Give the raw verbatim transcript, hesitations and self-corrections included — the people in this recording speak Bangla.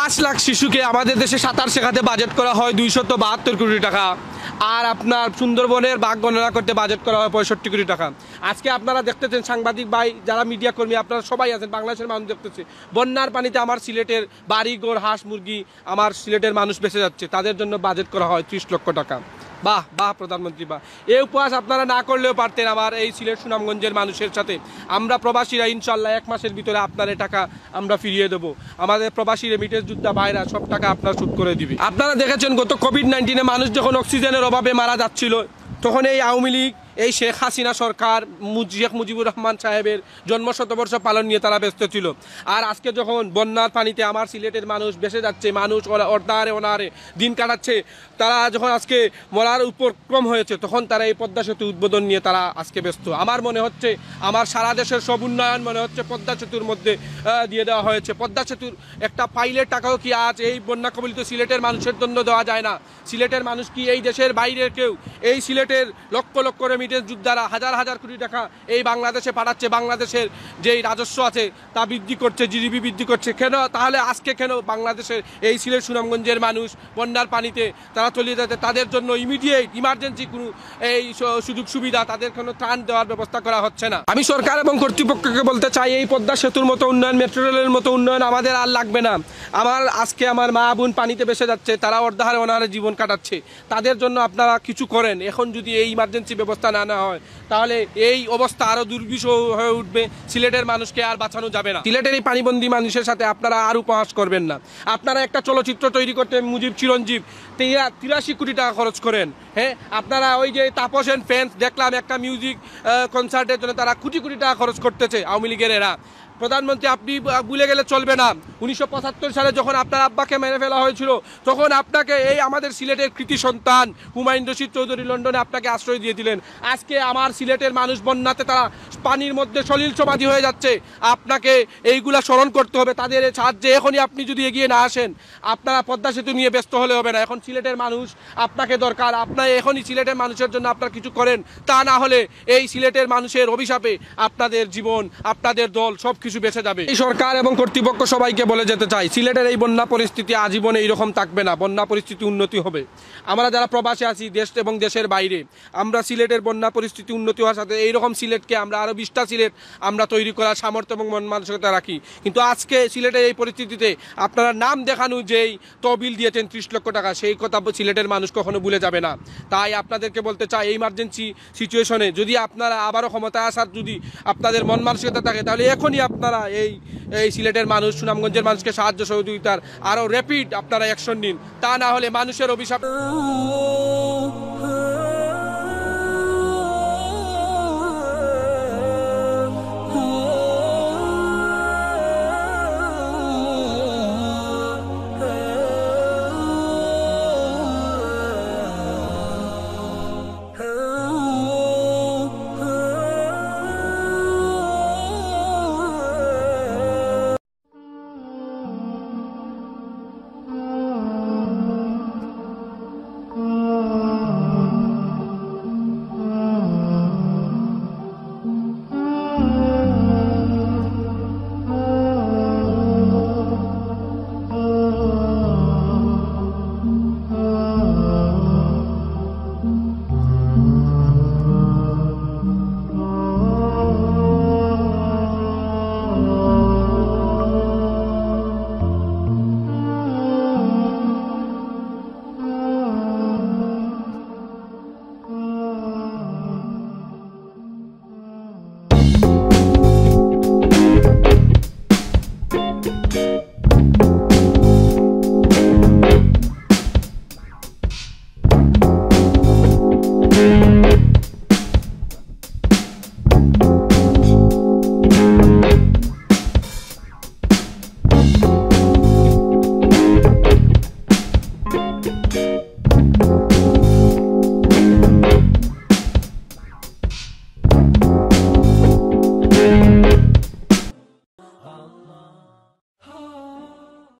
পাঁচ লাখ শিশুকে আমাদের দেশে সাঁতার শেখাতে বাজেট করা হয় দুইশত বাহাত্তর কোটি টাকা, আর আপনার সুন্দরবনের বাঘ গণনা করতে বাজেট করা হয় পঁয়ষট্টি কোটি টাকা। আজকে আপনারা দেখতেছেন সাংবাদিক ভাই, যারা মিডিয়া কর্মী, আপনারা সবাই আছেন, বাংলাদেশের মানুষ দেখতেছে বন্যার পানিতে আমার সিলেটের বাড়িঘর, হাঁস মুরগি, আমার সিলেটের মানুষ বেঁচে যাচ্ছে, তাদের জন্য বাজেট করা হয় ত্রিশ লক্ষ টাকা। বাহ বাহ প্রধানমন্ত্রী বাহ। এই উপহাস আপনারা না করলেও পারতেন আমার এই সিলেট সুনামগঞ্জের মানুষের সাথে। আমরা প্রবাসীরা ইনশাল্লাহ এক মাসের ভিতরে আপনার এই টাকা আমরা ফিরিয়ে দেবো। আমাদের প্রবাসী রেমিটেন্স যোদ্ধা ভাইরা সব টাকা আপনার শোধ করে দিবে। আপনারা দেখেছেন গত কোভিড নাইন্টিনে মানুষ যখন অক্সিজেনের অভাবে মারা যাচ্ছিল, তখন এই আওয়ামী লীগ, এই শেখ হাসিনা সরকার, শেখ মুজিবুর রহমান সাহেবের জন্ম শতবর্ষ পালন নিয়ে তারা ব্যস্ত ছিল। আর আজকে যখন বন্যার পানিতে আমার সিলেটের মানুষ বেঁচে যাচ্ছে, মানুষ অর্ধারে অনারে দিন কাটাচ্ছে, তারা যখন আজকে মরার উপক্রম হয়েছে, তখন তারা এই পদ্মা সেতু উদ্বোধন নিয়ে তারা আজকে ব্যস্ত। আমার মনে হচ্ছে আমার সারা দেশের সব উন্নয়ন মনে হচ্ছে পদ্মা সেতুর মধ্যে দিয়ে দেওয়া হয়েছে। পদ্মা সেতুর একটা পাইলের টাকাও কি আজ এই বন্যা কবলিত সিলেটের মানুষের জন্য দেওয়া যায় না? সিলেটের মানুষ কি এই দেশের বাইরের কেউ এই সিলেটের লক্ষ লক্ষ রেমিটেন্স যোদ্ধারা হাজার হাজার কোটি টাকা এই বাংলাদেশে পাঠাচ্ছে, বাংলাদেশের যেই রাজস্ব আছে তা বৃদ্ধি করছে, জিডিপি বৃদ্ধি করছে, কেন তাহলে আজকে কেন বাংলাদেশের এই সিলেট সুনামগঞ্জের মানুষ বন্যার পানিতে তারা তলিয়ে যাচ্ছে? তাদের জন্য ইমিডিয়েট ইমার্জেন্সি কোনো এই সুযোগ সুবিধা, তাদের কোনো ত্রাণ দেওয়ার ব্যবস্থা করা হচ্ছে না। আমি সরকার এবং কর্তৃপক্ষকে বলতে চাই, এই পদ্মা সেতুর মতো উন্নয়ন, মেট্রো রেলের মতো উন্নয়ন আমাদের আর লাগবে না। আমার আজকে আমার মা বোন পানিতে ভেসে যাচ্ছে, তারা অর্ধাহারে অনাহারে জীবন কাটাচ্ছে, তাদের জন্য আপনারা কিছু করেন। এখন যদি এই ইমার্জেন্সি ব্যবস্থা না নেওয়া হয়, তাহলে এই অবস্থা আরো দুর্বিষহ হয়ে উঠবে, সিলেটের মানুষকে আর বাঁচানো যাবে না। সিলেটের এই পানিবন্দী মানুষের সাথে আপনারা আর উপহাস করবেন না। আপনারা একটা চলচ্চিত্র তৈরি করতে মুজিব চিরঞ্জীব তিরাশি কোটি টাকা খরচ করেন, হ্যাঁ, আপনারা ওই যে তাপস এন্ড ফ্যান্স দেখলাম একটা মিউজিক কনসার্টের জন্য তারা কোটি কোটি টাকা খরচ করতেছে আওয়ামী লীগের এরা। প্রধানমন্ত্রী আপনি ভুলে গেলে চলবে না, উনিশশো পঁচাত্তর সালে যখন আপনার আব্বাকে মেরে ফেলা হয়েছিল, তখন আপনাকে এই আমাদের সিলেটের কৃতি সন্তান হুমায়ুন রশিদ চৌধুরী লন্ডনে আপনাকে আশ্রয় দিয়ে দিলেন। আজকে আমার সিলেটের মানুষ বন্যাতে তারা পানির মধ্যে সলিল সমাধি হয়ে যাচ্ছে, আপনাকে এইগুলা স্মরণ করতে হবে। তাদের সাহায্যে এখনই আপনি যদি এগিয়ে না আসেন, আপনারা পদ্মা সেতু নিয়ে ব্যস্ত হলে হবে না। এখন সিলেটের মানুষ আপনাকে দরকার, আপনার এখনই সিলেটের মানুষের জন্য আপনার কিছু করেন, তা না হলে এই সিলেটের মানুষের অভিশাপে আপনাদের জীবন, আপনাদের দল সব কিছু বেঁচে যাবে। এই সরকার এবং কর্তৃপক্ষ সবাইকে বলে যেতে চাই, সিলেটের এই বন্যা পরিস্থিতি আজীবন এইরকম থাকবে না, বন্যা পরিস্থিতি উন্নতি হবে। আমরা যারা প্রবাসে আছি দেশ এবং দেশের বাইরে, আমরা সিলেটের বন্যা পরিস্থিতি উন্নতি হওয়ার সাথে এইরকম সিলেটকে আমরা আরো বিশটা সিলেট আমরা তৈরি করার সামর্থ্য এবং মন মানসিকতা রাখি। কিন্তু আজকে সিলেটের এই পরিস্থিতিতে আপনারা নাম দেখানো যেই তহবিল দিয়েছেন ত্রিশ লক্ষ টাকা, সেই কথা সিলেটের মানুষ কখনো ভুলে যাবে না। তাই আপনাদেরকে বলতে চাই, এই ইমার্জেন্সি সিচুয়েশনে যদি আপনারা আবারও ক্ষমতায় আসার যদি আপনাদের মন মানসিকতা থাকে, তাহলে এখনই আপনারা এই এই সিলেটের মানুষ, সুনামগঞ্জের মানুষকে সাহায্য সহযোগিতার আরো র্যাপিড আপনারা অ্যাকশন নিন, তা না হলে মানুষের অভিশাপ